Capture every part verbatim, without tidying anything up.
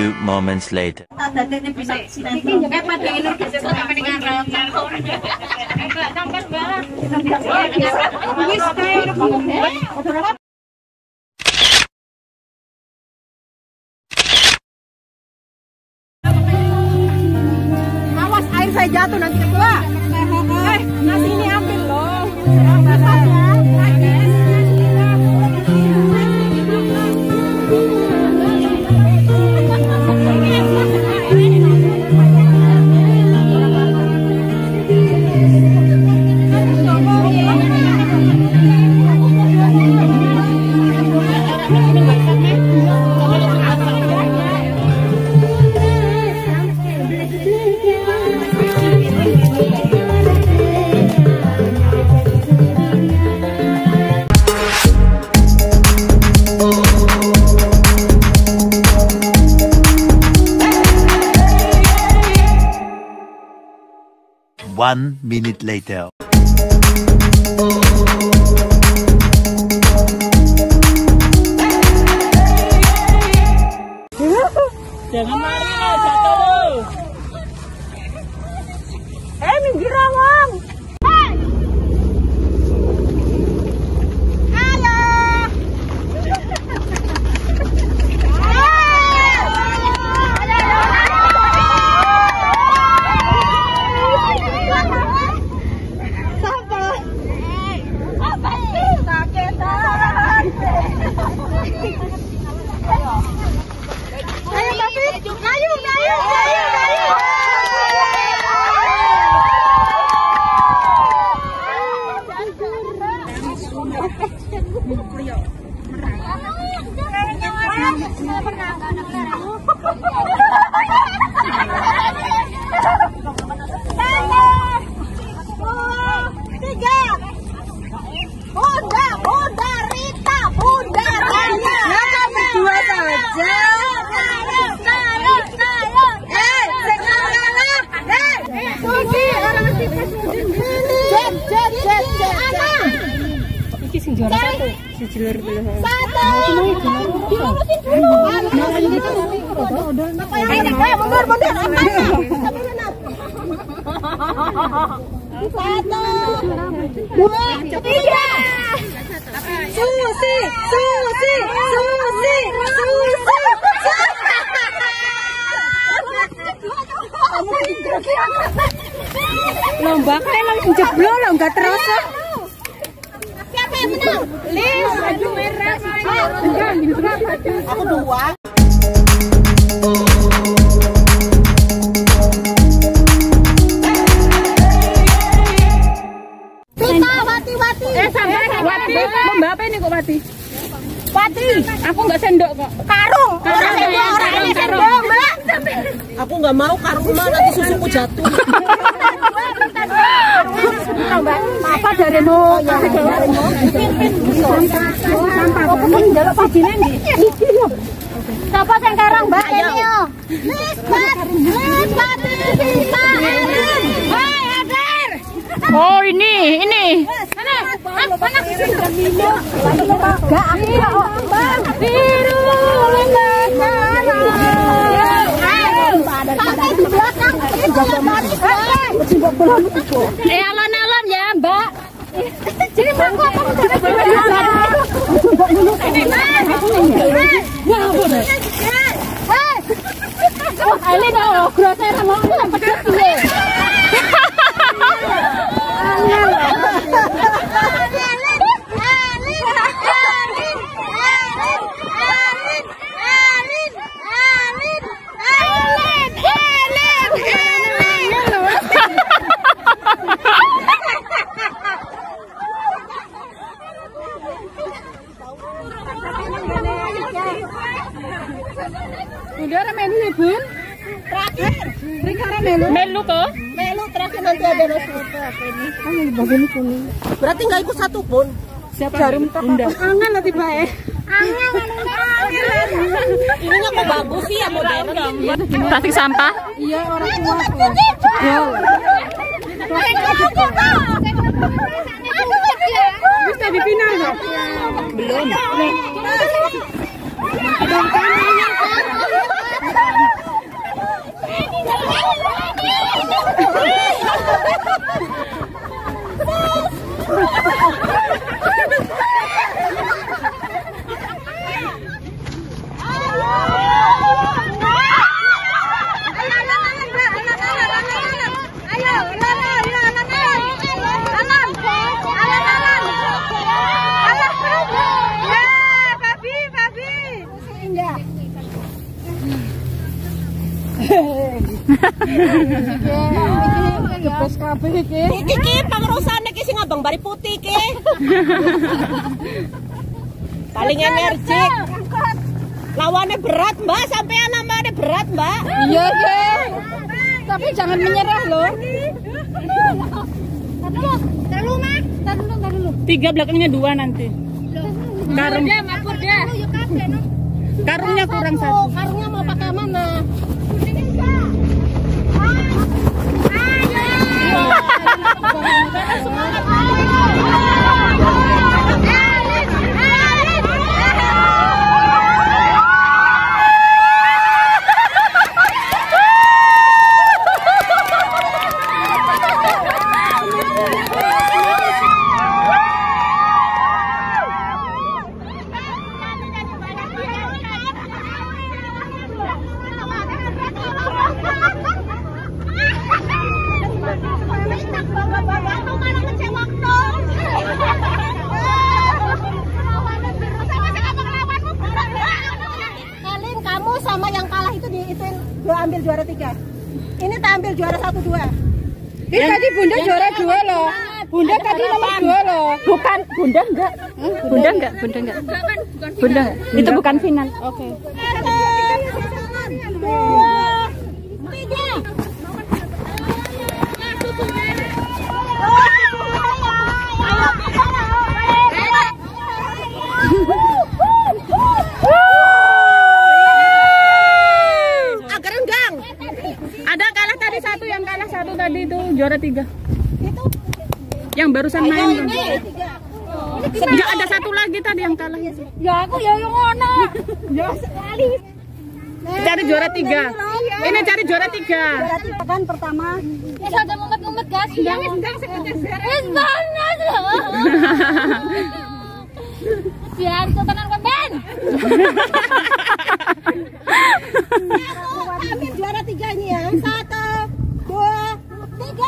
few moments later. Awas air saya jatuh nanti ketua. Eh, nasi ini ambil loh. One minute later. Jangan lari lah, jatuh lu. Eh, minggir Wong. Juara satu, si Jiler dulu. Satu. Mundur, mundur. Satu, dua, tiga. Susi, Susi, Susi, Susi. Lomba kayak langsung jeblok lo, nggak terasa. Lis, baju merah saya. Aku dua. Kita Wati Wati. Eh sampai Wati, lomba apa ini kok Wati? Wati. Aku nggak sendok kok. Karung. Orang sendok, orang ini sendok, Mbak. Aku nggak mau karung mah nanti susuku jatuh. Apa darimu? Ya, darimu. Sampah. Oh, kamu njaluk pajine ndi? Iki lho. Sapa sing karang, Mbak? Ini yo. Lisbat, lisbat kita. Hai, Hadir. Oh, ini, ini. Mana? Mana? Enggak, aku kok, Bang. Biru lengana. Sampai di belakang. Jaga manis. Eh, alon-alon ya, Mbak. Jadi mangko apa udah Udah melu nih Bun. terakhir. Rikara melu. Melu kok? Melu terakhir nanti ada nasi foto apa ini? Kamu bagian kuning. Berarti nggak ikut satu pun. Siapa? Jarum Bunda. Angin nanti bae. Angin. Ininya kok bagus sih ya modern. Plastik sampah. Iya orang tua kok. Jebol. Bisa dipindah nggak? Belum. Gebes kabeh iki. Iki ki pangrosane ki sing abang bari putih ki. Paling energik. Lawannya berat, Mbak. Sampean namanya berat, Mbak. Iya, iya. Tapi jangan menyerah loh. Terlalu mah, terlalu terlalu. Tiga belakangnya dua nanti. Karung. Karungnya kurang satu. Karungnya mau pakai mana? Sama yang kalah itu diituin dua ambil juara tiga. Ini tak ambil juara satu dua. Ini tadi Bunda juara dua loh. Bunda tadi nomor dua loh. Bukan, Bunda enggak. Bunda enggak, Bunda enggak. Bunda enggak. Itu bukan final. Oke. Dua, tiga. Ada kalah tadi satu, yang kalah satu tadi itu juara tiga. Yang barusan main. Enggak, ada satu lagi tadi yang kalah. Ya aku ya yang ngono. Ya sekali. Cari juara tiga. Ini cari juara tiga. Juara tiga kan pertama. Ya sudah mumet-mumet gas. Jangan sedang sekejar. Panas loh. Biar tontonan konten. Ambil juara tiga ini ya. Satu, dua, tiga.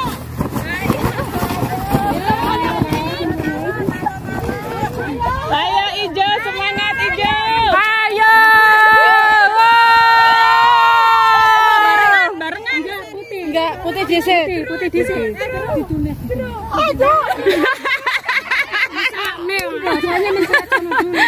Ayo Ijo, semangat Ijo. Ayo. Barengan, barengan. Enggak, putih. Enggak, putih D C. Putih D C. Ayo. Rasanya mencacat dulu.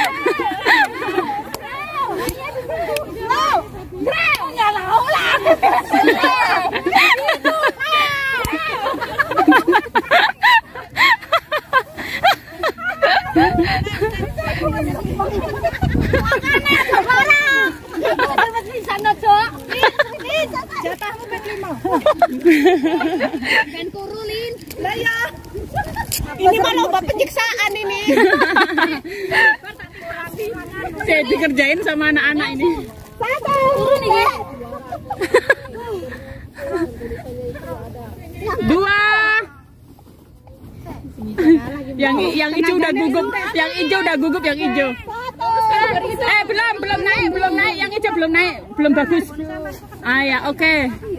Ini mah lomba penyiksaan ini. Saya dikerjain sama anak-anak ini. Turun nih. Dua. Yang yang hijau udah gugup, yang hijau udah gugup, yang hijau. Eh belum belum naik, belum naik, yang hijau belum naik, belum bagus. Ah ya, oke.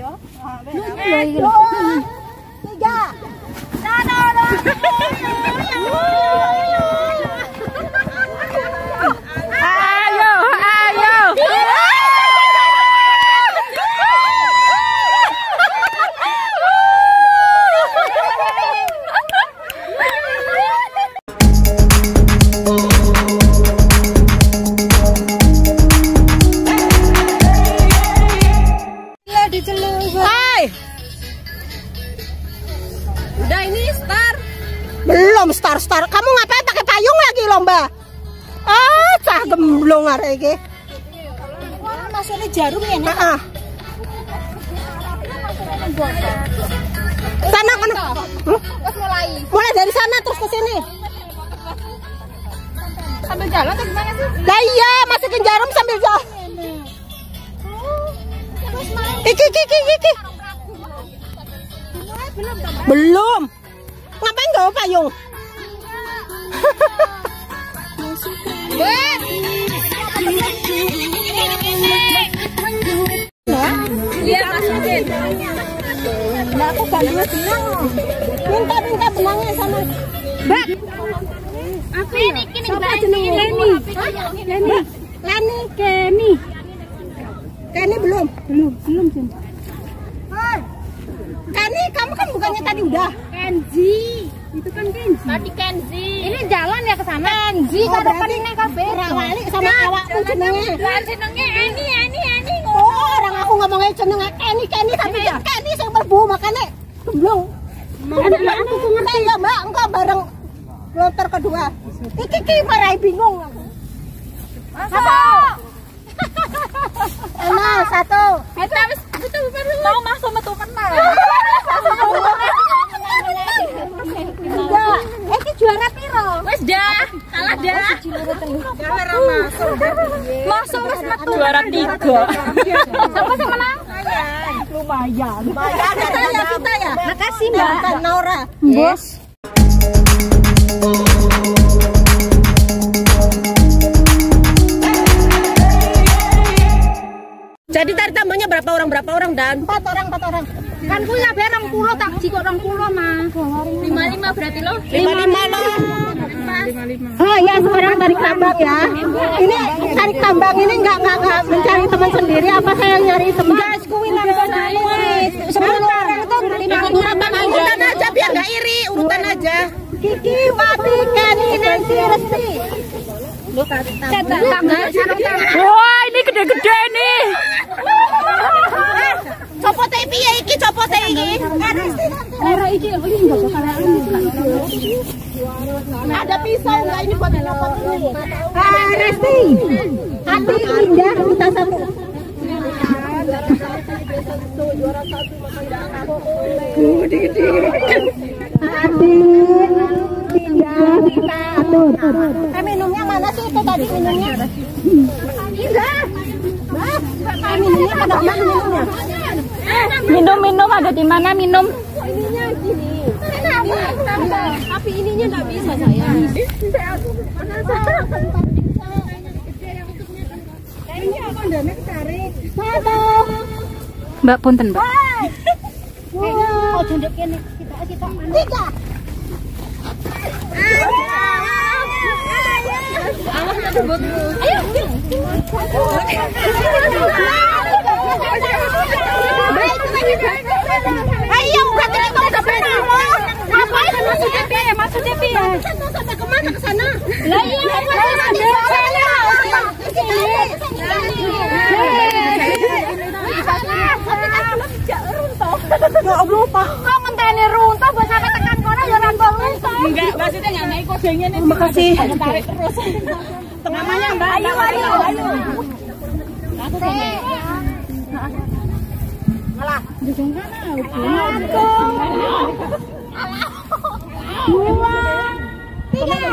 Tiga. Ayo, ayo. Hai. Udah ini start. Belum start-start. Kamu ngapain pakai payung lagi lomba? Ah, cah gemblong arek iki. Masuknya jarum ya, Nek? Heeh. Sana kan. Terus mulai. Mulai dari sana terus ke sini. Sambil jalan atau gimana sih? Lah iya, masukin jarum sambil jalan. Terus main. Iki iki iki iki. Belum. Ngapain gak payung? Iya, masukin. Nah, aku ganti benang. Minta minta benangnya sama Mbak. Apa ini? Ini Mbak Leni. Leni. Leni. Kenny. Kenny belum? Belum, belum Jun. Hai. Kenny, kamu kan bukannya tadi udah? Kenzi. Itu kan Kenzi. Tadi Kenzi. Ini jalan ya ke sana. Kenzi, Oh, kan berarti ini kafe. Rawali sama awakku jenenge. Lan senenge Eni Eni Eni. Oh, orang aku ngomongnya jenenge Kenny, Kenny tapi ya Kenny sing berbu makane gemblong. Anak aku tuh ngerti. Ya, Mbak, engkau bareng kloter kedua. Iki ki marai bingung aku. Masuk. Enak, satu. Kita wis itu baru mau masuk metu menang. Enggak. Eh, ki juara piro? Wis dah, kalah dah. Masuk. Masuk wis metu. Juara tiga. Siapa sing menang? Lumayan. Lumayan. Kita ya, kita ya. Makasih Mbak. Mbak Naura. Bos. Jadi tadi tambahnya berapa orang? Berapa orang dan? Empat orang, empat orang. Kan ku ya berang pulo tak jiko orang pulo mah. lima lima berarti lo. Lima lima loh. lima lima. Oh ya, sekarang tarik tambang ya. Ini tarik tambang ini nggak nggak nggak mencari teman sendiri. Apa saya yang nyari teman? Guys, kuwi sepuluh orang itu ikut urutan aja. Urutan aja biar nggak iri. Urutan aja. Kiki, Wati, Kenny, Nancy, Resti. Wah, ini gede-gede nih. Copot T V ya iki, copot T V iki. Ora iki iki enggak bakalan. Ada pisau nggak ini buat nyopot ini? Ah, Resti. Hati indah kita satu. Juara satu gede-gede. Hati indah kita tuh. Eh, minumnya mana sih itu tadi minumnya? Indah. Mas, minumnya pada mana minumnya? Minum-minum ada di mana minum? Ininya gini. Tapi ininya nggak bisa saya. Kayaknya aku udah tarik. Satu. Mbak punten, Mbak. Oh, junduk ini kita kita tiga. Awas ada botku. Ayo. Ayo, berarti kita udah berani. Ngapain masuk T V ya? Masuk T V ya? Sampai kemana ke sana? Lah iya, aku ada sana. Ya Allah, Pak. Kok ngenteni runtuh buat sampai tekan kono ya ora runtuh. Enggak, maksudnya enggak naik kodenya nih. Makasih. Tarik terus. Namanya Mbak. Ayo, ayo, ayo. Malah. Dua, tiga.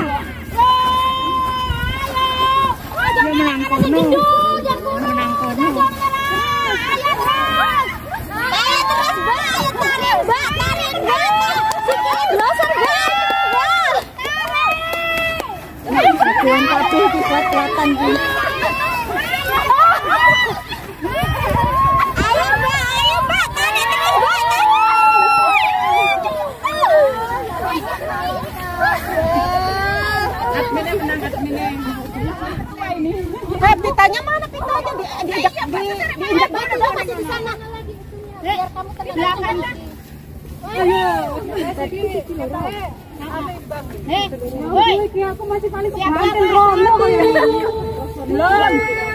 Dia menang kono. Menang kono. Tuan tadi kuat-kuatan gini. Ayo Mbak, ayo Mbak, tarik terus Mbak. Adminnya menang, adminnya. Eh, pitanya mana pitanya? Di diinjak di diinjak mana dong masih di sana. Biar kamu di belakang. Ayo. Eh, woi, aku masih paling kebanten rono. Belum.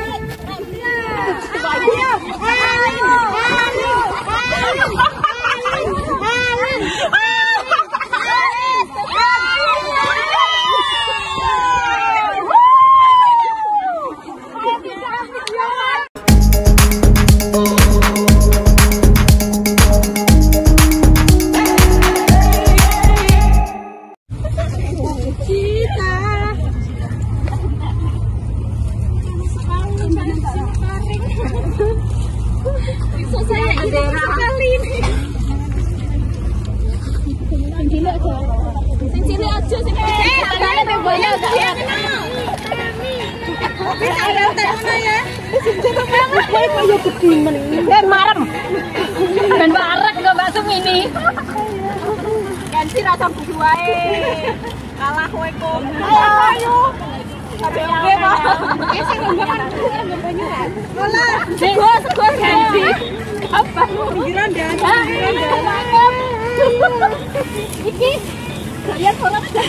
Ben marem. Ben barek kok Mbak Sumini. Ganti rasa buku wae. Kalah kowe kok. Ayo ayo. Apa? Pinggiran dan. Iki kalian orang aja.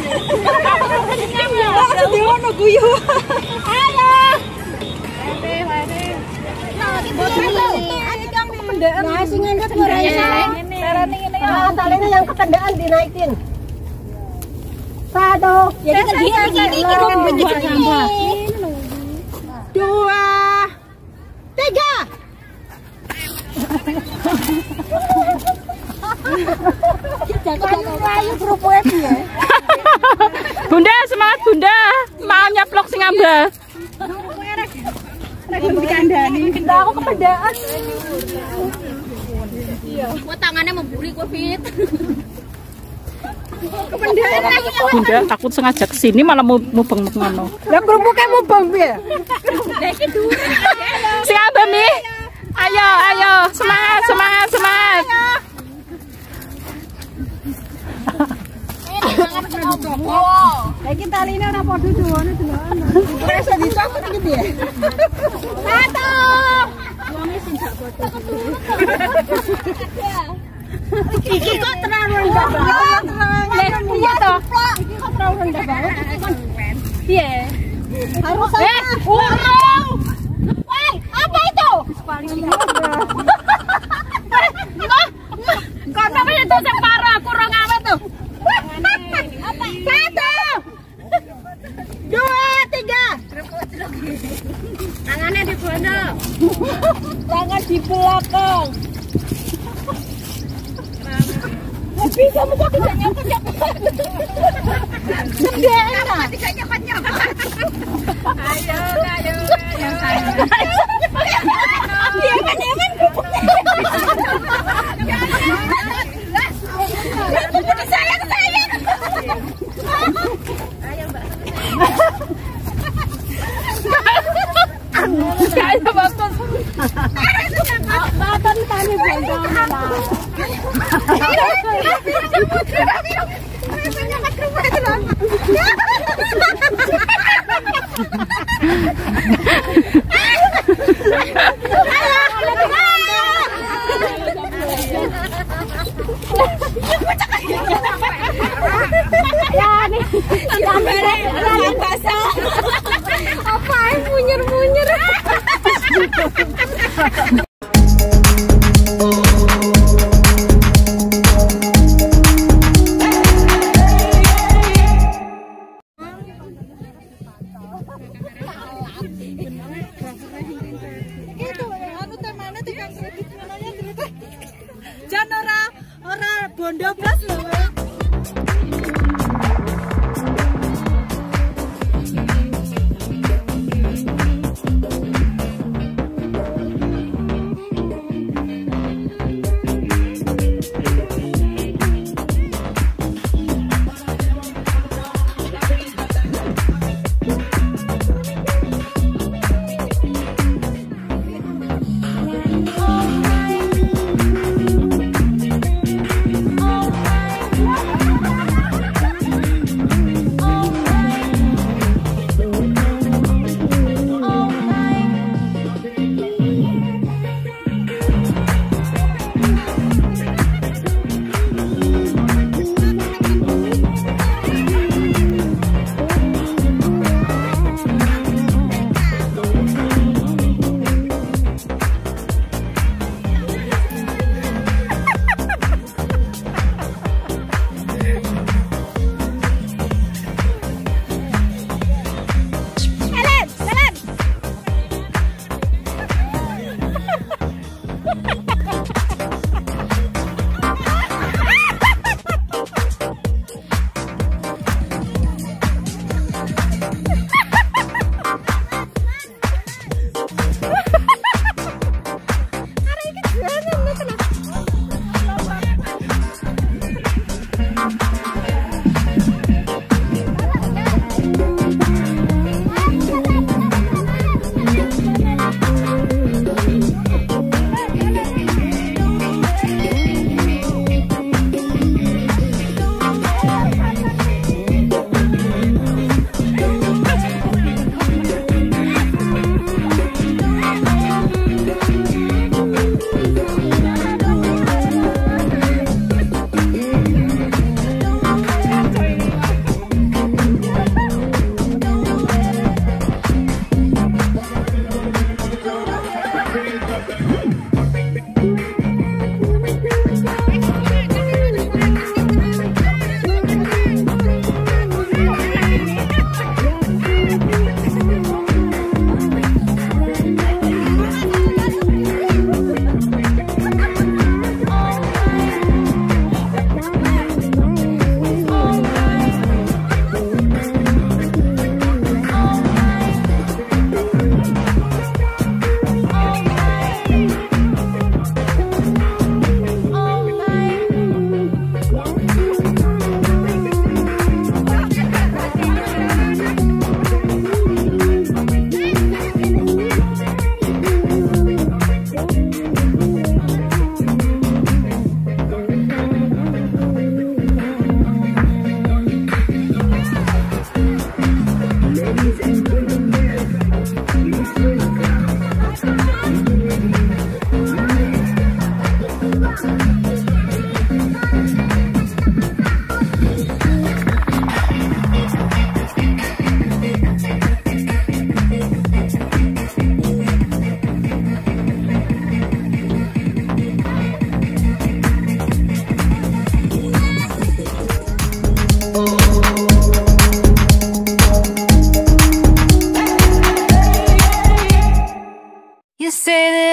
Dewa no guyu. Ayo. Nah, sing ngendut ora iso. Terane ngene ya. Talene yang ketendaan dinaikin. Satu. Jadi kan dia ini kita sampah. Dua. Tiga. Bunda, semangat Bunda. Mau nyeplok sing ngambah. Nah, aku kepedaan. Gua tangannya membuli gua fit. Bunda, aku sengaja kesini malah mau mubeng ngono. Lah kerupuknya mubeng piye? Sing ngambah Mi. Ayo, ayo, semangat, semangat, semangat. Lagi taline ora padha dawane delokan. Wis dicopot iki piye? Satu. Iki kok terlalu rendah banget. Iya toh. Iki kok terlalu rendah banget. Iya. Harus Eh, urung. Woi, apa itu? Kok sampe itu separo aku rong awet tuh. Satu. Dua, tiga. Tangannya di bono. Tangan di belakang. Bisa muka tidak nyangkut nyangkut. Sendiri. Tidak nyokot-nyokot. Ayo, ayo, ayo. Dia kan dia kan kerupuknya. Kerupuk sayang sayang. Ayo bagus. Mata di tani bontong. Ya nih, yang basah. Apaan munyer-munyer? Itu anu temane tikang kredit ngononya cerita. Jan ora ora bondo blas lho. Oh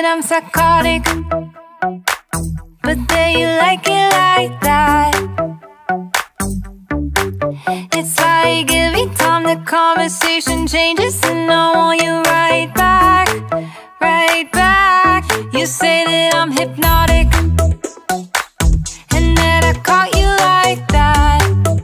I'm psychotic, but there you like it like that. It's like every time the conversation changes, and I want you right back, right back. You say that I'm hypnotic, and that I caught you like that.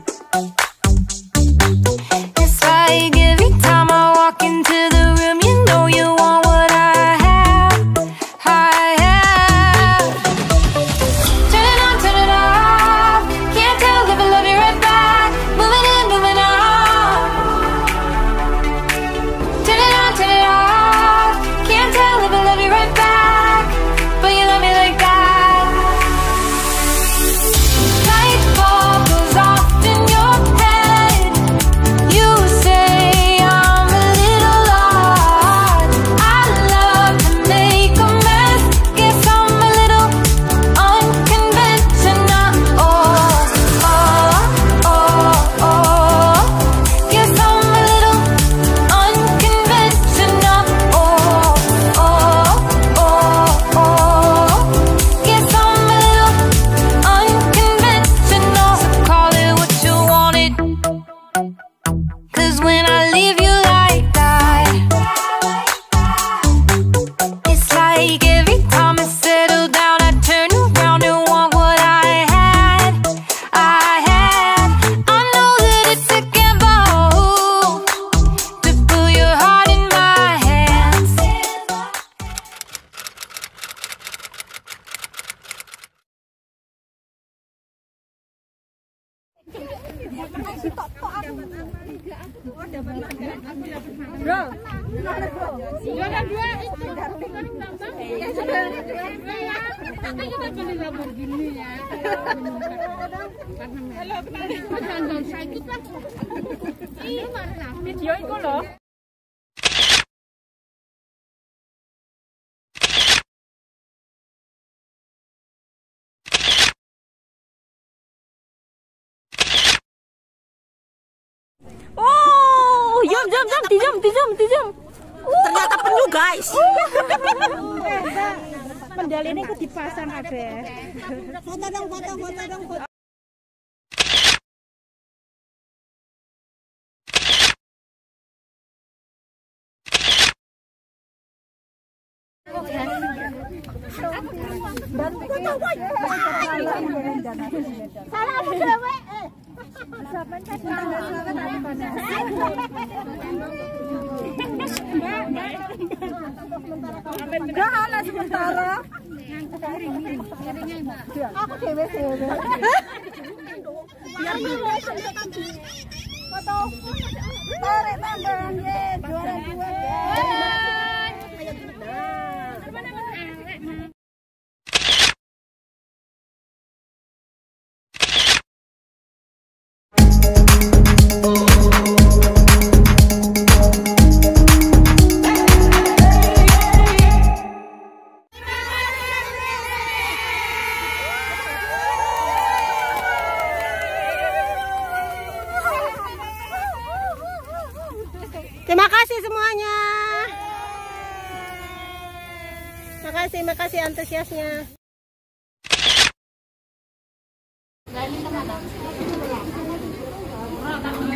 It's like every time I walk into the room, you know you want what I have, I have. Turn it on, turn it off. Can't tell if I love you right back. Moving in, moving on. Turn it on, turn it off. Can't tell if I love you right back, but you love me like that. Light bulb goes off in your head. You say I'm a little odd. I love to make a mess. Guess I'm a little unconventional. Oh, oh, oh, oh. Guess I'm a little unconventional. Oh, oh, oh, oh. Guess I'm a little unconventional. So call it what you wanted, 'cause when I leave you like that, it's like every time I settle down, I turn around and want what I had, I had. I know that it's a gamble to put your heart in my hands. Video itu loh. Oh, jam jam jam, dijam dijam dijam. Ternyata penuh guys. Pendali ini aku dipasang kabeh. Foto dong, foto, foto dong, foto. Salah aku dewek. Gahala sementara. Aku dewe dewe. Foto. Tarik tambahan ye, juara dua. Terima kasih semuanya. Makasih, makasih antusiasnya.